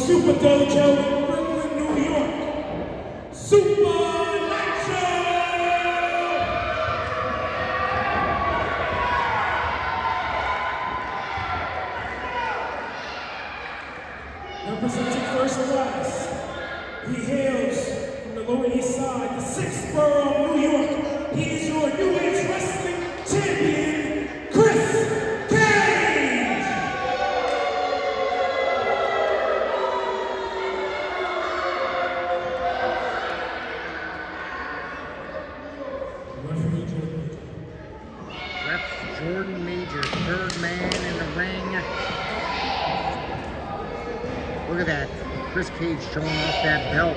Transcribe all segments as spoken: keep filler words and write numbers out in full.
Super Dojo in Brooklyn, New York, Super Nitro! Representing first class, he hails from the Lower East Side, the sixth borough of New York. He is your New Age Wrestling Champion, Chris Cage! Referee Jordan Major. Ref Jordan Major, third man in the ring. Look at that. Chris Cage showing off that belt.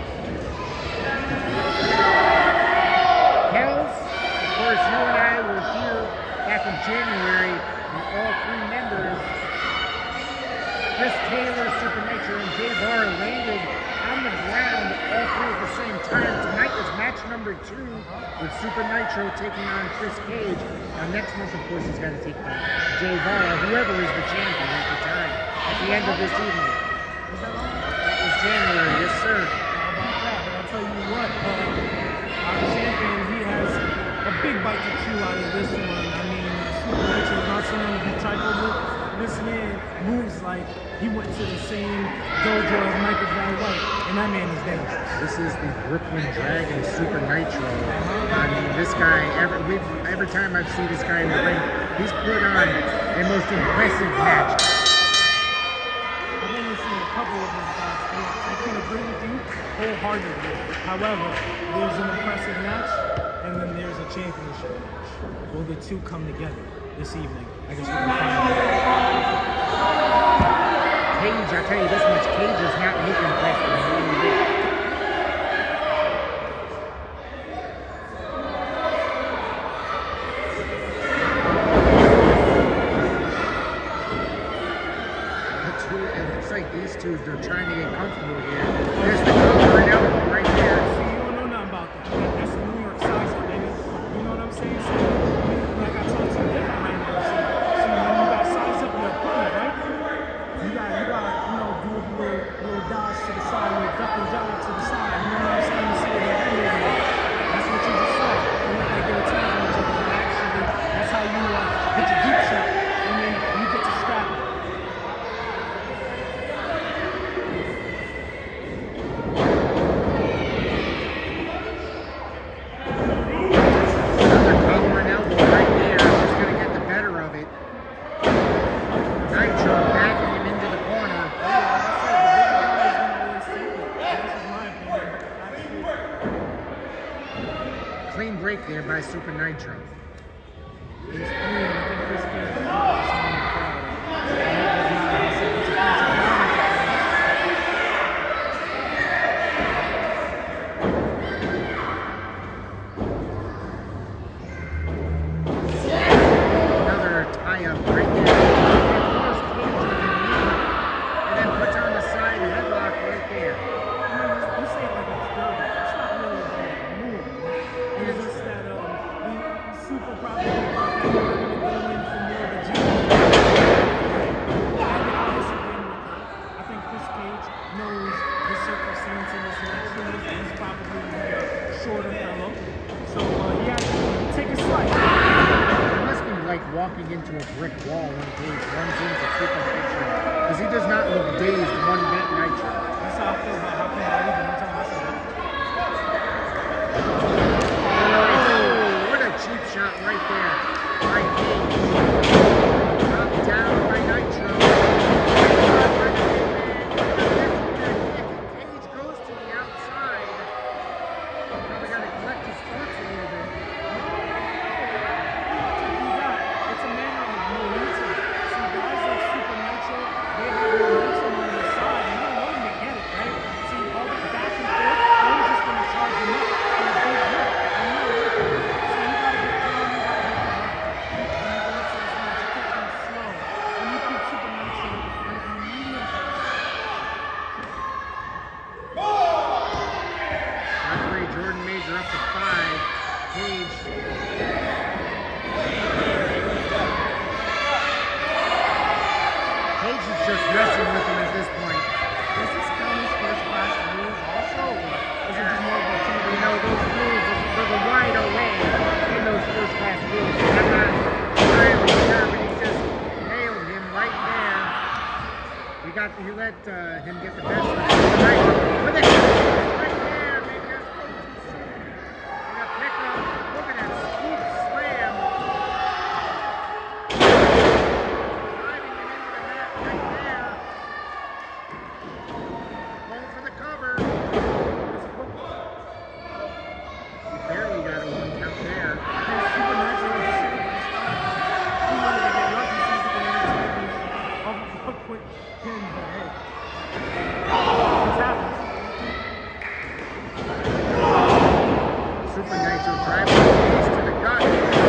Hells, of course, you and I were here back in January, and all three members, Chris Taylor, Super Nitro, and Jay Barr, landed on the ground all three at the same time. Tonight is match number two with Super Nitro taking on Chris Cage. Now next month, of course, he's got to take on Jay Barr, whoever is the champion at the time, at the end of this evening. That was January, yes sir. How about that? But I'll tell you what, uh, our champion, he has a big bite to chew out of this one. I mean, Super Nitro is not someone to be trifled with. This man moves like he went to the same dojo as Michael Van White, and that man is dangerous. This is the Brooklyn Dragon, Super Nitro. I mean, this guy, every, we've, every time I've seen this guy in the ring, he's put on a most impressive match. I've only seen a couple of his guys. I can agree with you wholeheartedly. However, there's an impressive match, and then there's a championship match. Will the two come together this evening? I guess we can find out. Cage, I'll tell you this much, Cage is not looking impressed with me. It looks like these two, they're trying to get comfortable here. There's the cover and elbow right there. See, you don't know nothing about that. That's the New York size, baby. You know what I'm saying? So, like I told you different right now. See, see, when you got size up your opponent, right? You got, you got, you know, do a little, little dodge to the side, little duck and dive to the side. You know what I'm saying? You see what they're doing. That's what you just saw. You look like they were tackling each other. But actually, that's how you uh, get your deep shot, and then you get to scrap it. Clean break there by Super Nitro. Another tie-up right there. And then puts on the side headlock right there. You say it like it's dirty. It's not really a bad move. It's just that um, we super probably thought that we were going to go in for more of a G. I think Chris Cage knows the circumstance in this match. He knows that he's probably a shorter fellow. So uh, he has to take a slice. It must be like walking into a brick wall when Cage runs into Super Nitro. Because he does not look dazed one bit Nitro. That's how I feel about how can I leave him until I said that. Oh, what a cheap shot right there. By Cage. Dropped down by Nitro. Cage goes to the outside. Probably got to collect his thoughts a little bit. It's a matter of momentum. See, guys like Super Nitro, they have momentum on their side, and you don't want them to get it, right? See, all that back and forth, they're just going to charge them up for a big hit. And you know, so you got to get down, you got to hit the right. got he let uh, him get the best of him. Right. With the right there, maybe that's a little too soon. And a pickup. Look at that scoop slam. Driving him into the mat right there. Going for the cover. He barely got a one count there. Quick pin, but hey, what's happening? Super Nitro driving the face to the gut.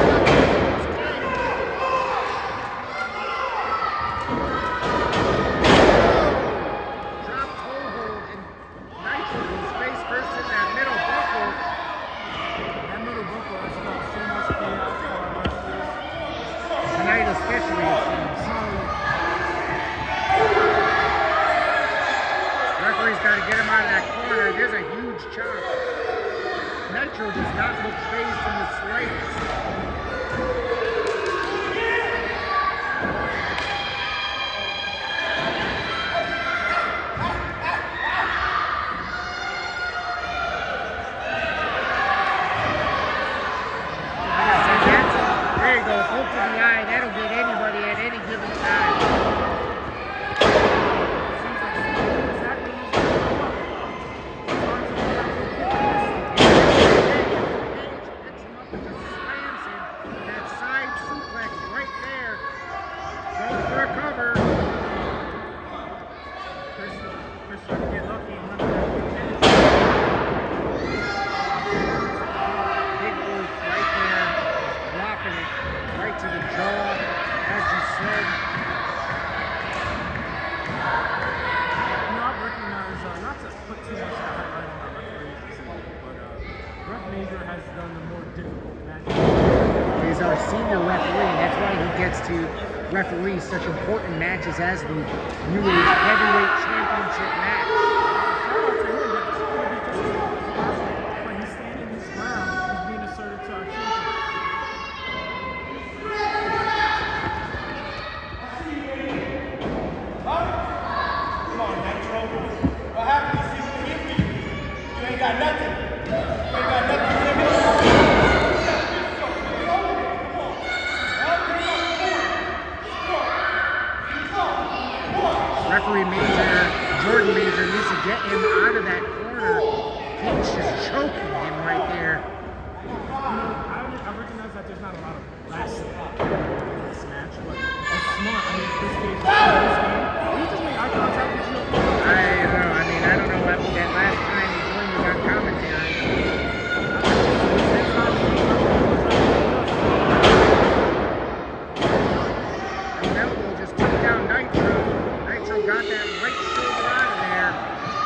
Drop toe hold and Nitro goes face first in that middle buckle. That middle buckle has got so much chaos for our wrestlers. Tonight especially, it seems. Referee's got to get him out of that corner. There's a huge chop. Nitro does not look phased in the slightest. Like I said, that's, there you go, hook to the eye. That'll get anybody at any given time. Referee such important matches as the New Age Heavyweight Championship match. But he's standing his ground. He's being assertive to our champion. Come on, Nitro. What happened? You see what hit me? You ain't got nothing. You ain't got nothing. Referee Major, Jordan Major needs to get him out of that corner. He's just choking him right there. You know, I, I recognize that there's not a lot of lasting in this match, but it's smart. I mean, this game, this game, you just make eye contact with you. I don't know. I mean, I don't know what that last time he joined me on commentary. And Elbow just took down Nitro. Nitro got that right shoulder out of there.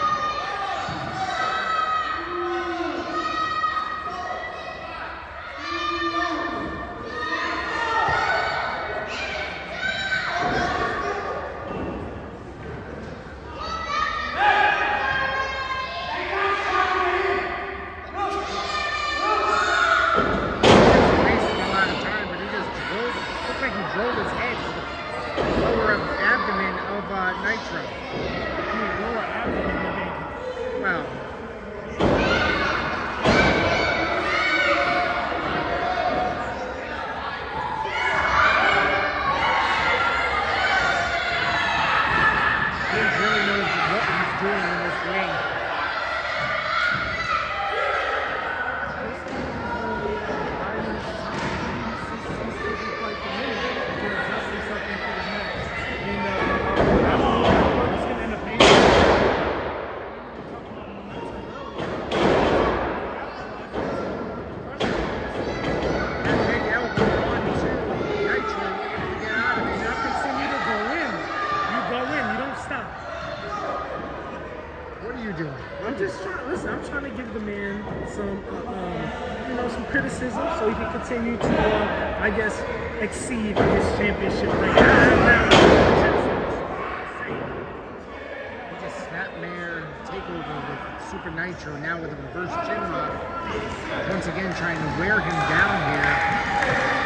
Wasting a lot of time, but he just drove, looks like he drove his head to the lower abdomen of uh, Nitro. Lower abdomen, maybe. Well, he really knows what he's doing in this ring. That big elbow, one, two, Nitro looking to get out of it. Now continue to go in. You go in, you don't stop. What are you doing? I'm just trying, listen, I'm trying to give the man some, uh, um, you know, some criticism so he can continue to, uh, I guess, exceed in his championship reign. He just snapmare takeover with Super Nitro, now with a reverse chin lock. Once again trying to wear him down here.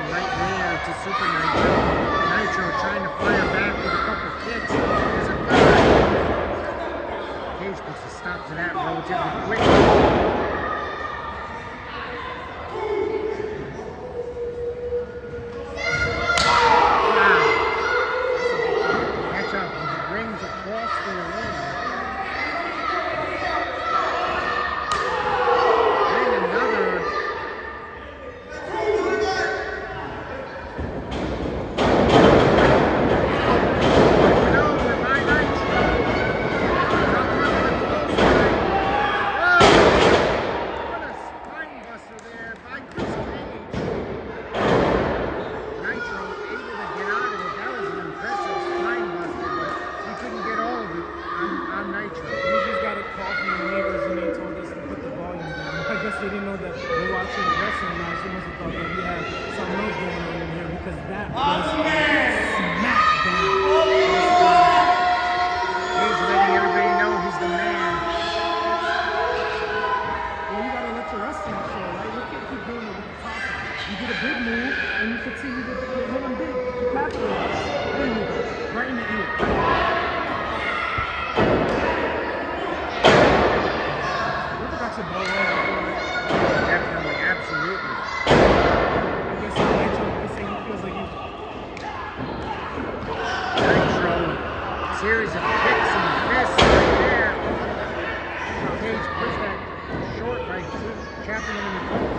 right there to Super Nitro. Nitro trying to fire back with a couple kicks. There's a third. Cage puts a stop to that relatively quick. Wow. Catch up with the rings across the arena. They didn't know that we're watching a wrestling match. They must have thought that we had something else going on in here because that was SmackDown. He's letting everybody know he's the man. Well, you gotta let your wrestling show, right? You can't keep doing it with the top. You get a big move and you continue to hit him big. You capitalize. There you go. Right in the ear. Look at that ball right. Definitely, absolutely. I guess Nitro can say he feels like he's... Nitro, series of kicks and fists right there. Cage pushed that short by chapping him in the face.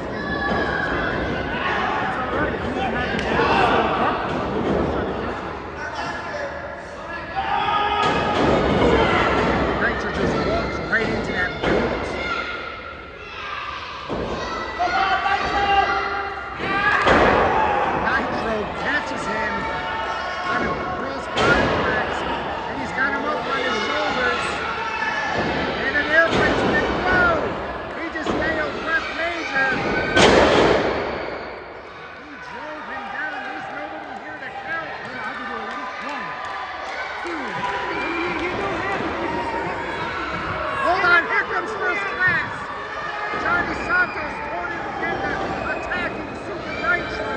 It's alright. I'm not having that. Nitro just walks right into that boot. Catches him on a cross body press, and he's got him up on his shoulders. And an airplane's been blown. He just nailed Ref Major. He drove him down. There's nobody here to count. Yeah, I can do it. One, two. You don't have it. Hold on, here comes first class. Johnny Santos throwing him again, attacking Super Nitro.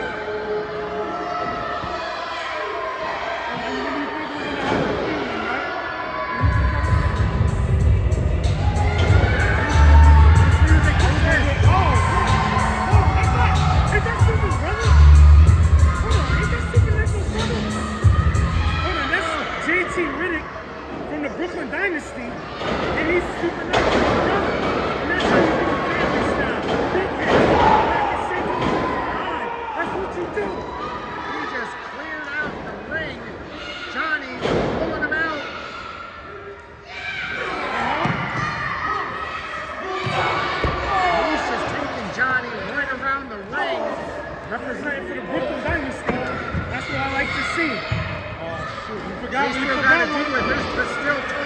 From the Brooklyn Dynasty, and he's Super Nitro brother. And that's how you do a family style. Big head, back and center, high. That's what you do. He just cleared out the ring. Johnny pulling him out. He's just taking Johnny right around the ring. Representing for the Brooklyn Dynasty. That's what I like to see. Oh, shoot. You forgot He's we still forgot got to do it. There's, there's still